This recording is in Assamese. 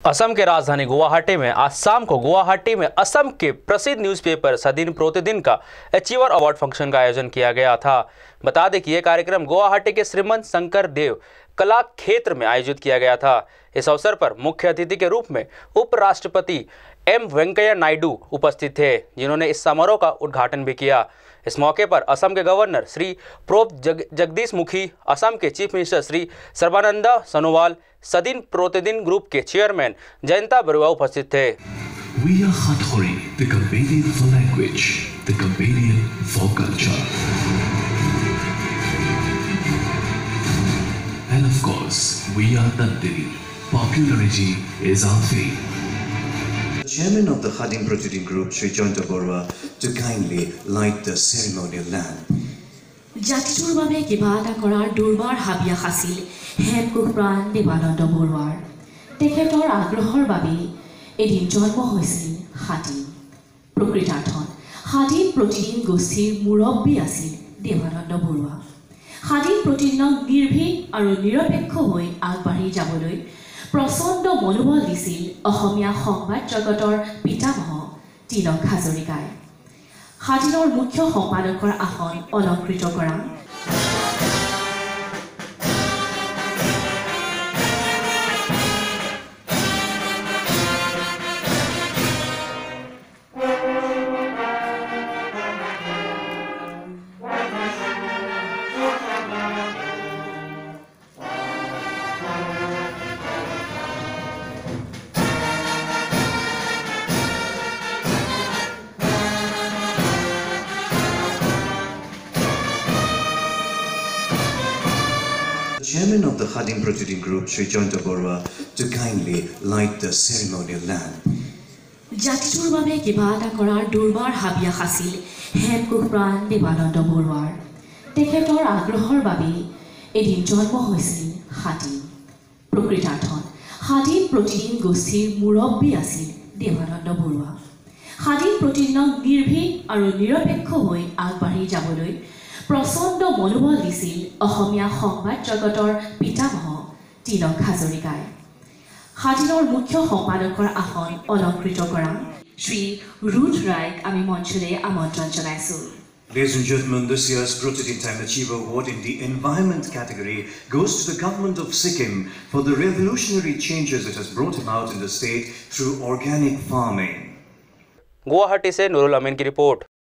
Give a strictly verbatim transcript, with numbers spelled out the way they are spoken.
असम के राजधानी गुवाहाटी में आज शाम को गुवाहाटी में असम के प्रसिद्ध न्यूज़पेपर सदिन प्रतिदिन का अचीवर अवार्ड फंक्शन का आयोजन किया गया था। बता दें कि यह कार्यक्रम गुवाहाटी के श्रीमंत शंकर देव कला क्षेत्र में आयोजित किया गया था। इस अवसर पर मुख्य अतिथि के रूप में उपराष्ट्रपति एम वेंकैया नायडू उपस्थित थे, जिन्होंने इस समारोह का उद्घाटन भी किया। इस मौके पर असम के गवर्नर श्री प्रोफ जग, जगदीश मुखी, असम के chief minister Shri Sarbananda Sonowal, Sadin Pratidin group के चेयरमैन जयंता बरुआ उपस्थित थे। We are Hathori, the Cambodian for language, the Cambodian for culture. And of course, we are Nandini. Popularity is our fame. The chairman of the Khadim Proceeding Group, Sri Jayanta Borua, to kindly light the ceremonial lamp. জাতিটোৰ বাবে কিবা এটা কৰাৰ দুৰ্বাৰ হাবিয়াস আছিল হেমকুশ প্ৰাণ দেৱানন্দ বৰুৱাৰ। তেখেতৰ আগ্ৰহৰ বাবে এদিন জন্ম হৈছিল হাদিম। প্ৰকৃতাৰ্থত হাদিম প্ৰতিদিন গোষ্ঠীৰ মুৰব্বী আছিল দেৱানন্দ বৰুৱা। হাদিম প্ৰতিদিনক নিৰ্ভীক আৰু নিৰপেক্ষ হৈ আগবাঢ়ি যাবলৈ প্ৰচণ্ড মনোবল দিছিল অসমীয়া সংবাদ জগতৰ পিতামহ তিলক হাজৰিকাই। হাদিমৰ মুখ্য সম্পাদকৰ আসন অলংকৃত কৰা The chairman of the Khadim Proceeding Group, Sri Jayanta Borua, to kindly light the ceremonial lamp. জাতিটোৰ বাবে কিবা এটা কৰাৰ দুৰ্বাৰ হাবিয়াস আছিল হেমকুশ প্ৰাণ দেৱানন্দ বৰুৱাৰ। তেখেতৰ আগ্ৰহৰ বাবে এদিন জন্ম হৈছিল হাদিম। প্ৰকৃতাৰ্থত হাদিম প্ৰতিদিন গোষ্ঠীৰ মুৰব্বী আছিল দেৱানন্দ বৰুৱা। হাদিম প্ৰতিদিনক নিৰ্ভীক আৰু নিৰপেক্ষ হৈ আগবাঢ়ি যাবলৈ প্ৰচণ্ড মনোবল দিছিল অসমীয়া সংবাদ জগতৰ পিতামহ তিলক হাজৰিকাই। হাদিমৰ মুখ্য সম্পাদকৰ আসন অলংকৃত কৰা শ্ৰী ৰুথ ৰায়ক আমি মঞ্চলৈ আমন্ত্ৰণ জনাইছোঁ। Ladies and gentlemen, this year's Proceeding Time Achiever Award in the Environment category goes to the government of Sikkim for the revolutionary changes it has brought about in the state through organic farming. Guwahati से नूरुल अमीन की रिपोर्ट।